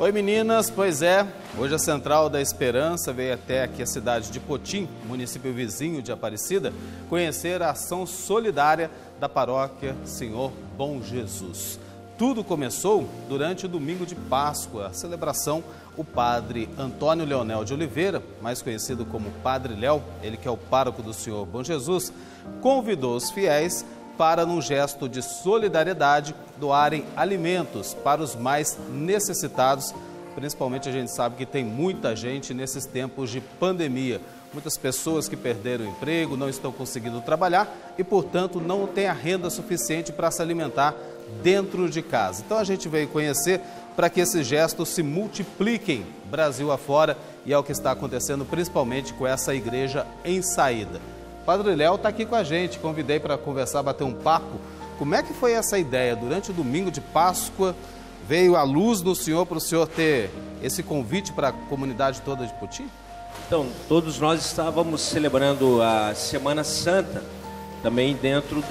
Oi meninas, pois é, hoje a Central da Esperança veio até aqui a cidade de Potim, município vizinho de Aparecida, conhecer a ação solidária da paróquia Senhor Bom Jesus. Tudo começou durante o domingo de Páscoa, a celebração. O padre Antônio Leonel de Oliveira, mais conhecido como Padre Léo, ele que é o pároco do Senhor Bom Jesus, convidou os fiéis para, num gesto de solidariedade, doarem alimentos para os mais necessitados. Principalmente a gente sabe que tem muita gente nesses tempos de pandemia. Muitas pessoas que perderam o emprego, não estão conseguindo trabalhar e, portanto, não têm a renda suficiente para se alimentar dentro de casa. Então a gente veio conhecer para que esses gestos se multipliquem Brasil afora, e é o que está acontecendo principalmente com essa igreja em saída. Padre Léo está aqui com a gente, convidei para conversar, bater um papo. Como é que foi essa ideia? Durante o domingo de Páscoa, veio a luz do Senhor para o Senhor ter esse convite para a comunidade toda de Potim? Então, todos nós estávamos celebrando a Semana Santa, também dentro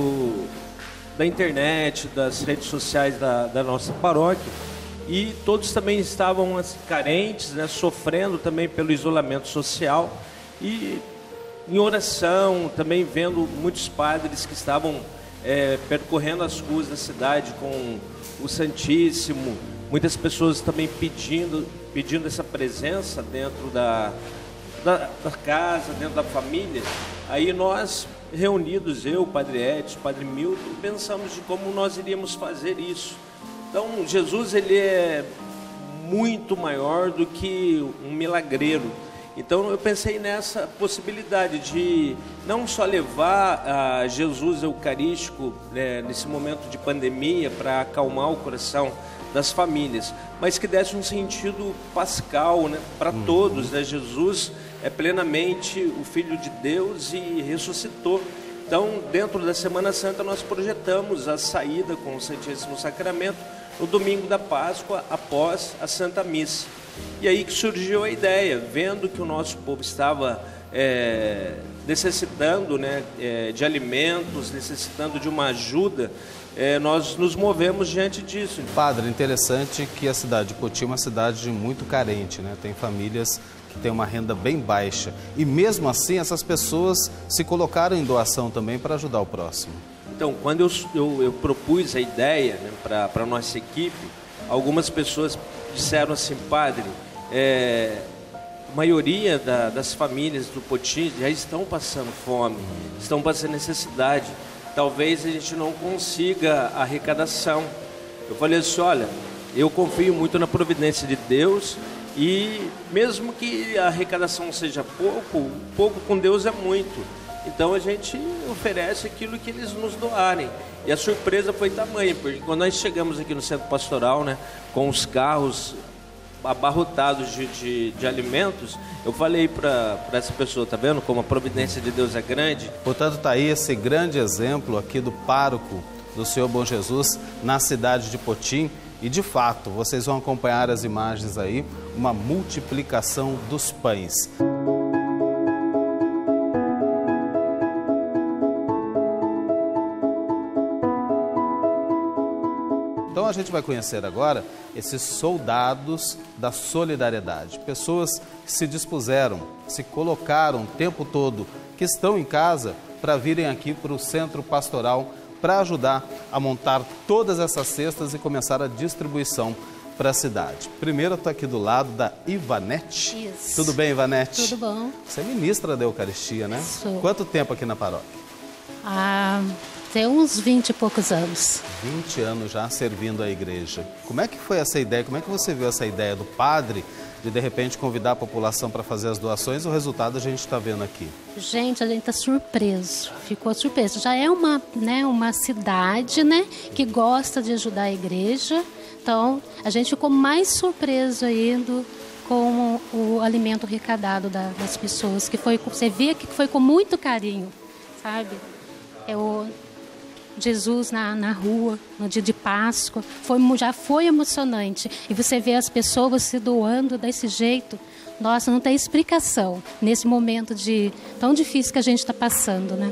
da internet, das redes sociais da nossa paróquia, e todos também estavam carentes, né, sofrendo também pelo isolamento social e em oração, também vendo muitos padres que estavam percorrendo as ruas da cidade com o Santíssimo, muitas pessoas também pedindo essa presença dentro da casa, dentro da família. Aí nós, reunidos, eu, o Padre Edson, o Padre Milton, pensamos de como nós iríamos fazer isso. Então, Jesus, ele é muito maior do que um milagreiro. Então eu pensei nessa possibilidade de não só levar a Jesus Eucarístico nesse momento de pandemia para acalmar o coração das famílias, mas que desse um sentido pascal, né, para todos, né? Jesus é plenamente o Filho de Deus e ressuscitou. Então, dentro da Semana Santa, nós projetamos a saída com o Santíssimo Sacramento no domingo da Páscoa, após a Santa Missa. E aí que surgiu a ideia, vendo que o nosso povo estava necessitando, né, de alimentos, necessitando de uma ajuda, nós nos movemos diante disso. Padre, interessante que a cidade de Potim é uma cidade muito carente, né? Tem famílias que têm uma renda bem baixa. E mesmo assim, essas pessoas se colocaram em doação também para ajudar o próximo. Então, quando eu propus a ideia, né, para a nossa equipe, algumas pessoas disseram assim: padre, a maioria das famílias do Potim já estão passando fome, estão passando necessidade. Talvez a gente não consiga a arrecadação. Eu falei assim: olha, eu confio muito na providência de Deus, e mesmo que a arrecadação seja pouco com Deus é muito. Então a gente oferece aquilo que eles nos doarem. E a surpresa foi tamanha, porque quando nós chegamos aqui no centro pastoral, né, com os carros abarrotados de alimentos, eu falei para essa pessoa: tá vendo como a providência de Deus é grande? Portanto, está aí esse grande exemplo aqui do pároco do Senhor Bom Jesus na cidade de Potim. E de fato, vocês vão acompanhar as imagens aí, uma multiplicação dos pães. Então a gente vai conhecer agora esses soldados da solidariedade, pessoas que se dispuseram, se colocaram o tempo todo, que estão em casa, para virem aqui para o centro pastoral para ajudar a montar todas essas cestas e começar a distribuição para a cidade. Primeiro eu estou aqui do lado da Ivanete. Isso. Tudo bem, Ivanete? Tudo bom. Você é ministra da Eucaristia, né? Sou. Quanto tempo aqui na paróquia? Tem uns 20 e poucos anos. 20 anos já servindo a igreja. Como é que foi essa ideia? Como é que você viu essa ideia do padre de repente convidar a população para fazer as doações? O resultado a gente está vendo aqui. Gente, a gente está surpreso, ficou surpreso. Já é uma cidade, né, que gosta de ajudar a igreja. Então, a gente ficou mais surpreso ainda com o alimento arrecadado das pessoas, que foi, você vê que foi com muito carinho, sabe? Jesus na rua, no dia de Páscoa, já foi emocionante. E você vê as pessoas se doando desse jeito. Nossa, não tem explicação nesse momento tão difícil que a gente está passando, né?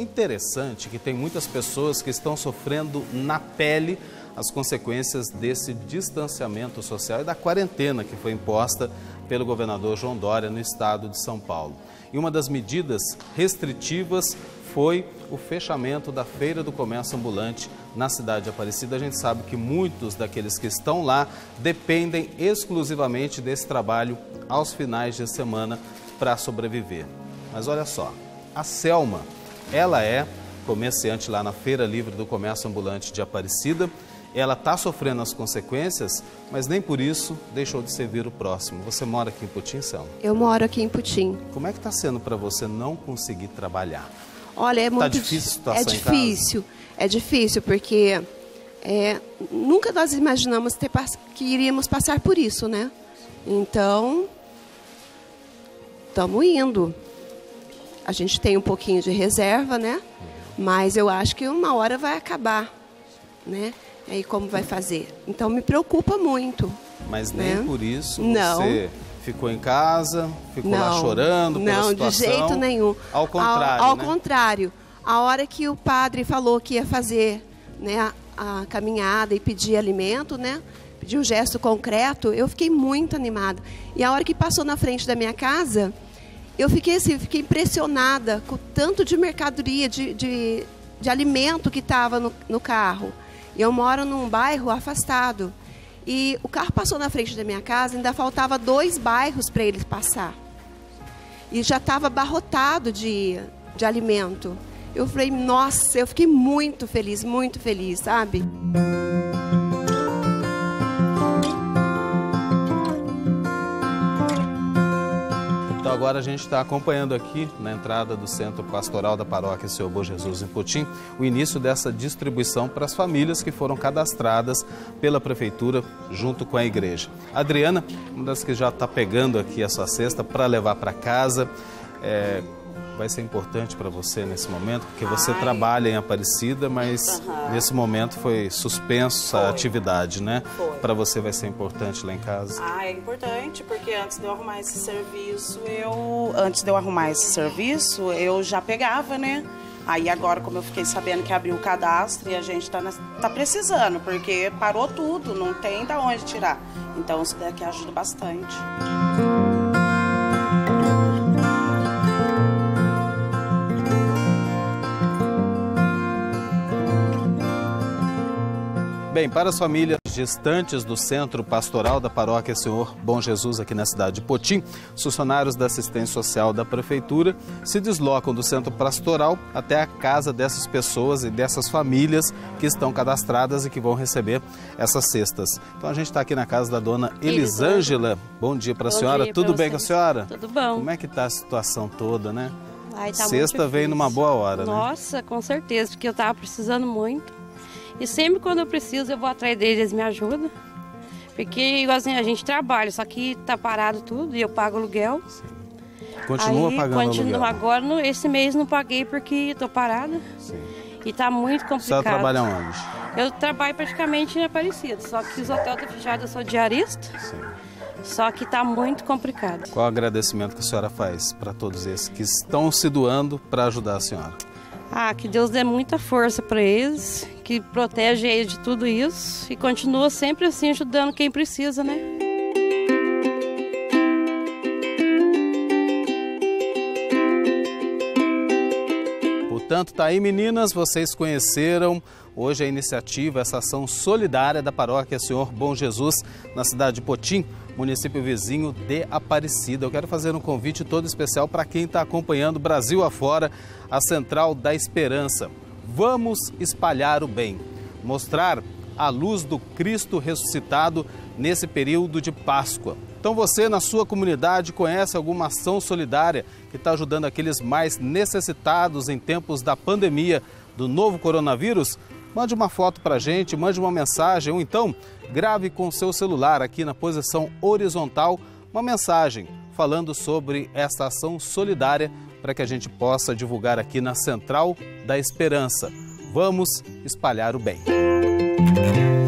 interessante que tem muitas pessoas que estão sofrendo na pele as consequências desse distanciamento social e da quarentena que foi imposta pelo governador João Dória no estado de São Paulo. E uma das medidas restritivas foi o fechamento da Feira do Comércio Ambulante na cidade de Aparecida. A gente sabe que muitos daqueles que estão lá dependem exclusivamente desse trabalho aos finais de semana para sobreviver. Mas olha só, a Selma, ela é comerciante lá na Feira Livre do Comércio Ambulante de Aparecida. Ela está sofrendo as consequências, mas nem por isso deixou de servir o próximo. Você mora aqui em Putim, Selma? Eu moro aqui em Putim. Como é que está sendo para você não conseguir trabalhar? Olha, é muito difícil a situação em casa? É difícil porque nunca nós imaginamos que iríamos passar por isso, né? Então, estamos indo. A gente tem um pouquinho de reserva, né? Mas eu acho que uma hora vai acabar, né? E aí como vai fazer? Então me preocupa muito. Mas nem por isso não. Você ficou em casa, ficou lá chorando pela situação? Não, de jeito nenhum. Ao contrário, Ao contrário. A hora que o padre falou que ia fazer, né, a caminhada e pedir alimento, né? Pedir um gesto concreto, eu fiquei muito animada. E a hora que passou na frente da minha casa, eu fiquei assim, fiquei impressionada com o tanto de mercadoria, de alimento que estava no carro. E eu moro num bairro afastado. E o carro passou na frente da minha casa, ainda faltava 2 bairros para ele passar. E já estava abarrotado de alimento. Eu falei, nossa, eu fiquei muito feliz, sabe? Então agora a gente está acompanhando aqui na entrada do Centro Pastoral da Paróquia Senhor Bom Jesus em Putim o início dessa distribuição para as famílias que foram cadastradas pela Prefeitura junto com a igreja. A Adriana, uma das que já está pegando aqui a sua cesta para levar para casa, vai ser importante para você nesse momento, porque você trabalha em Aparecida, mas nesse momento foi suspenso a atividade, né? Para você vai ser importante lá em casa. É importante, porque antes de eu arrumar esse serviço, eu já pegava, né? Aí agora, como eu fiquei sabendo que abriu o cadastro e a gente tá precisando, porque parou tudo, não tem de onde tirar. Então isso daqui ajuda bastante. Bem, para as famílias gestantes do Centro Pastoral da Paróquia Senhor Bom Jesus aqui na cidade de Putim, os funcionários da assistência social da Prefeitura se deslocam do Centro Pastoral até a casa dessas pessoas e dessas famílias que estão cadastradas e que vão receber essas cestas. Então a gente está aqui na casa da dona Elisângela. Bom dia para a senhora. Tudo bem com a senhora? Tudo bom. Como é que está a situação toda, né? Tá Sexta veio numa boa hora, né? Nossa, com certeza, porque eu estava precisando muito. E sempre quando eu preciso, eu vou atrás deles, eles me ajudam. Porque, igualzinho, a gente trabalha, só que tá parado tudo e eu pago aluguel. Sim. Continua pagando aluguel? Agora, esse mês não paguei porque tô parada. Sim. E tá muito complicado. Você trabalha onde? Eu trabalho praticamente em Aparecida, só que os hotéis estão fechados, eu sou diarista. Sim. Só que tá muito complicado. Qual o agradecimento que a senhora faz para todos esses que estão se doando para ajudar a senhora? Que Deus dê muita força para eles, que protege eles de tudo isso e continua sempre assim ajudando quem precisa, né? Portanto, tá aí, meninas, vocês conheceram hoje a iniciativa, essa ação solidária da Paróquia Senhor Bom Jesus na cidade de Putim, município vizinho de Aparecida. Eu quero fazer um convite todo especial para quem está acompanhando Brasil afora, a Central da Esperança. Vamos espalhar o bem, mostrar a luz do Cristo ressuscitado nesse período de Páscoa. Então você, na sua comunidade, conhece alguma ação solidária que está ajudando aqueles mais necessitados em tempos da pandemia do novo coronavírus? Mande uma foto para a gente, mande uma mensagem ou então grave com o seu celular aqui na posição horizontal uma mensagem falando sobre essa ação solidária para que a gente possa divulgar aqui na Central da Esperança. Vamos espalhar o bem.